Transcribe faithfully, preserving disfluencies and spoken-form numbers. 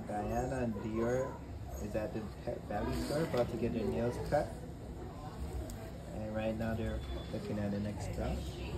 Diana and Dior is at the Pet Valley store about to get their nails cut. And right now they're looking at the next stop.